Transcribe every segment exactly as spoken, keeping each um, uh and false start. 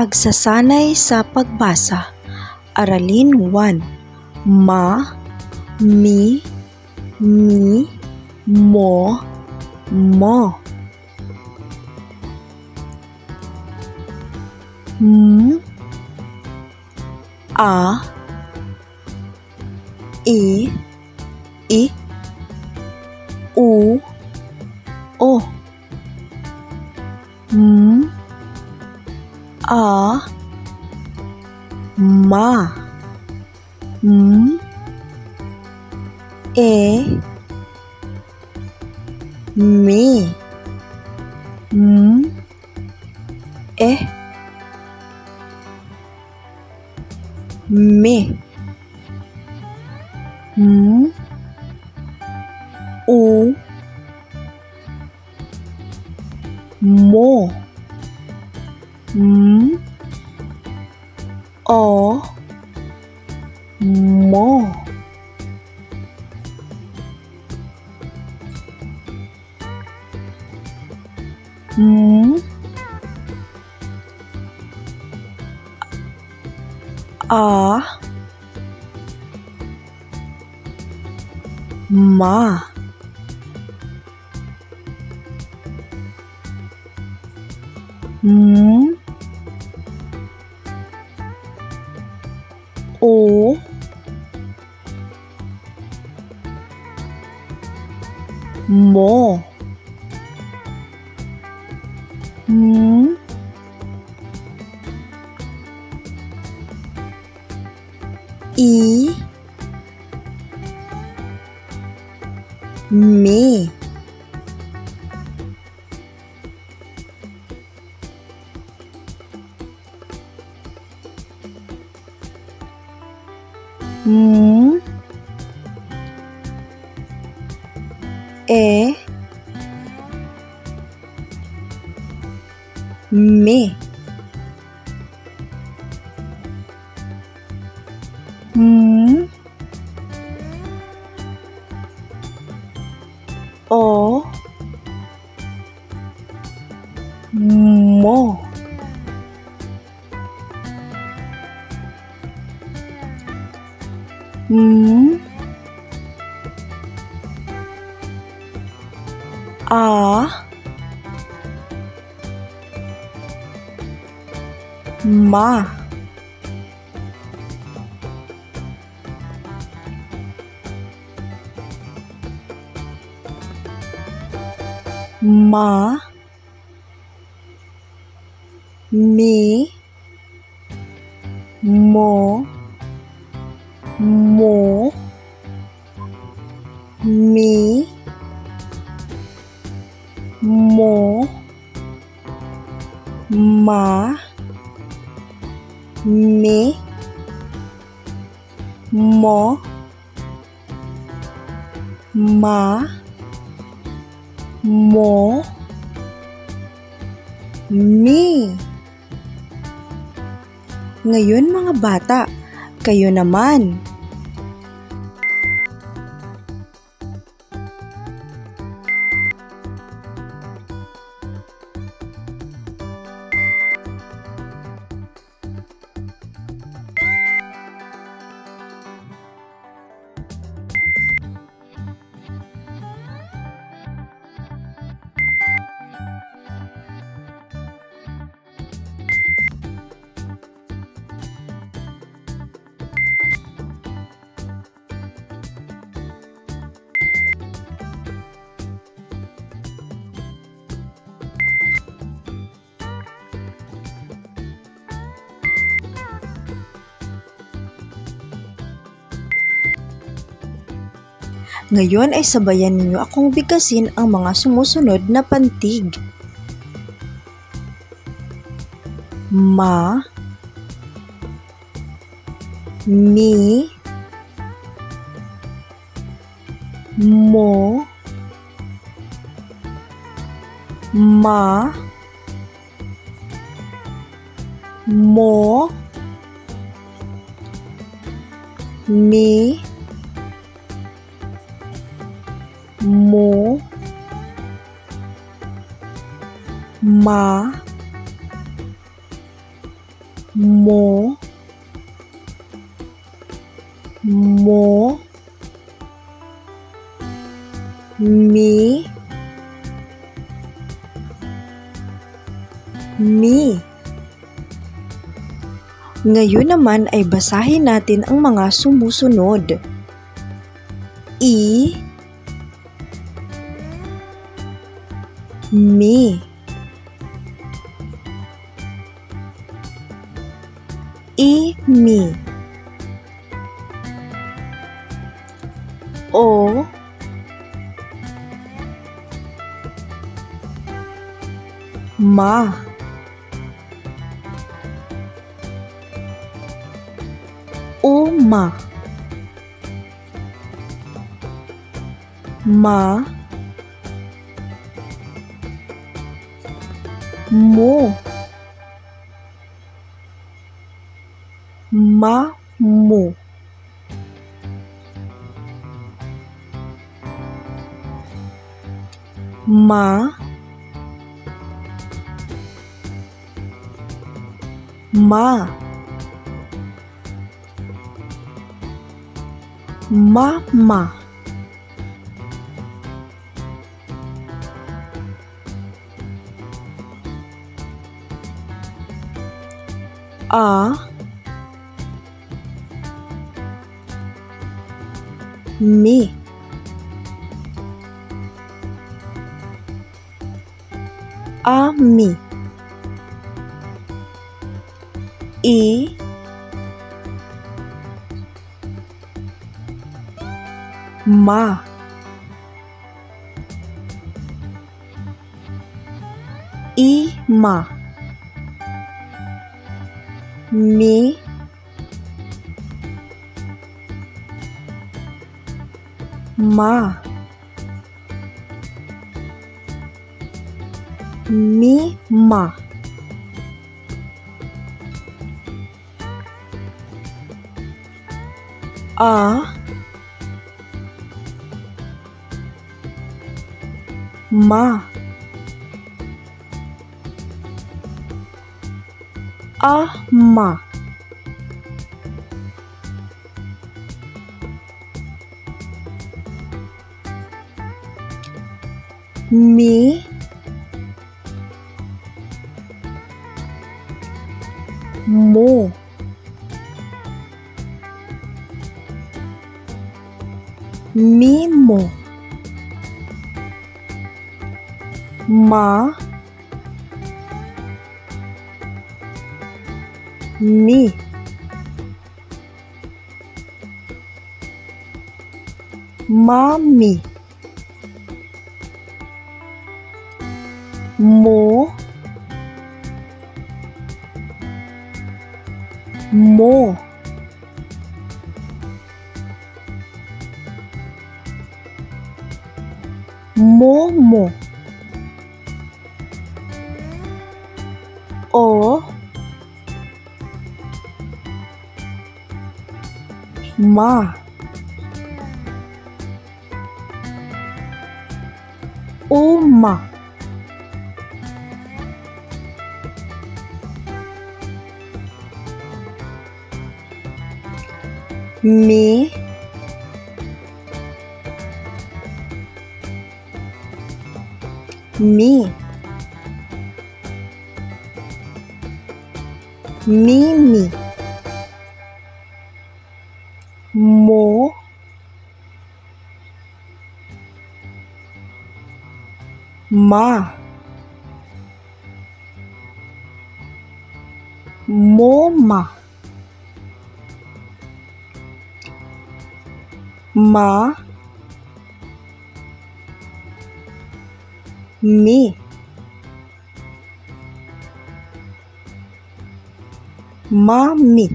Pagsasanay sa pagbasa. Aralin one. Ma, mi, mi, mo, mo. M, a, i, i, u, o. M, a, ma. M, e, me. M, e, me. M, u, mo. M, o, mo. M, a, ma. M, o, mo. M, i, me. M, e, me. M, o, mo. M, a, ma. Ma, mi, mo, mo, mi, mo, ma, mi, mo, ma, mo, mi. Ngayon mga bata, kayo naman. Ngayon ay sabayan ninyo akong bigkasin ang mga sumusunod na pantig. Ma, mi, mo, ma, mo, mi, mo, ma, mo, mo, mi, mi. Ngayon naman ay basahin natin ang mga sumusunod. I, mi, i, mi. O, ma, uma, ma, mo, ma, mo. Ma, ma, mama. A, mi, ami, i, ma, i, ma, mi, ma, mi, ma. A, ma, a, ma. Mi, mo, mi, mo. Ma, mi, mami. Mo, mo. Momo. O, ma, uma. Mi, mi, mimi. Mo, ma, moma. Ma, mi, mami.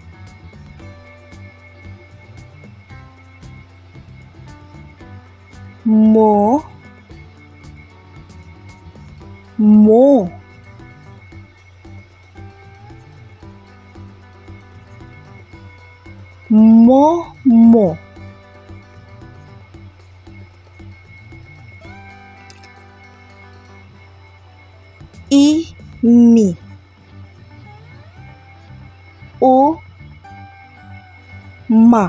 Mo, mo. Mo, mo. I, mi. O ma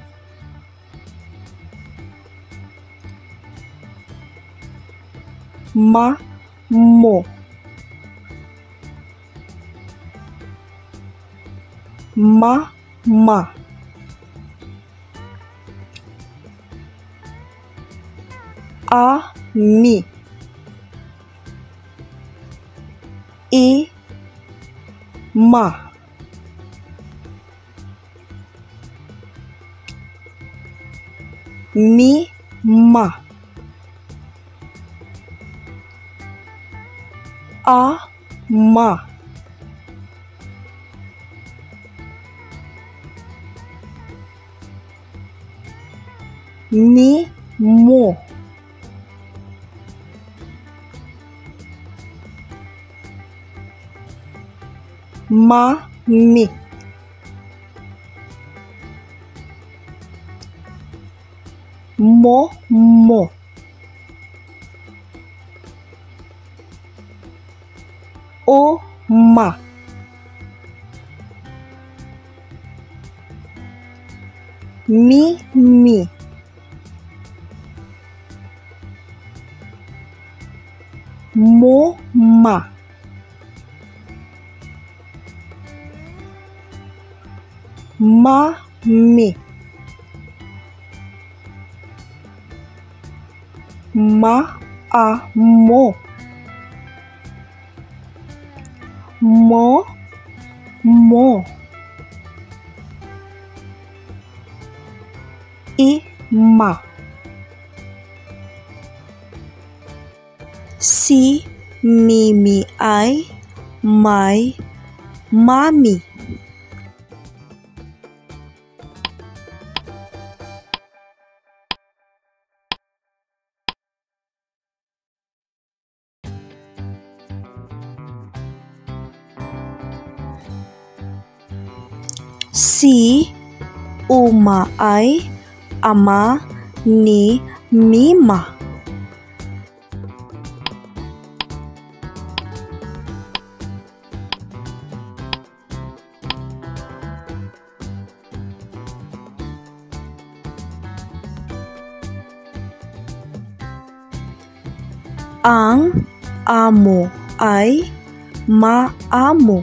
ma mo ma ma a mi i ma mi ma a ma mi mo ma mi mo mo o ma mi mi mo ma ma mi ma a mo mo mo i ma si mi mi ai mai mami si uma ay ama ni Mima. Ang amo ay maamo.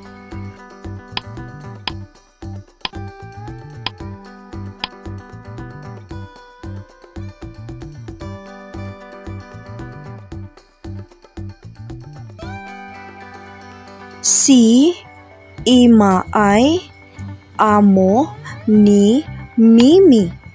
Si Ima ay amo ni Mimi.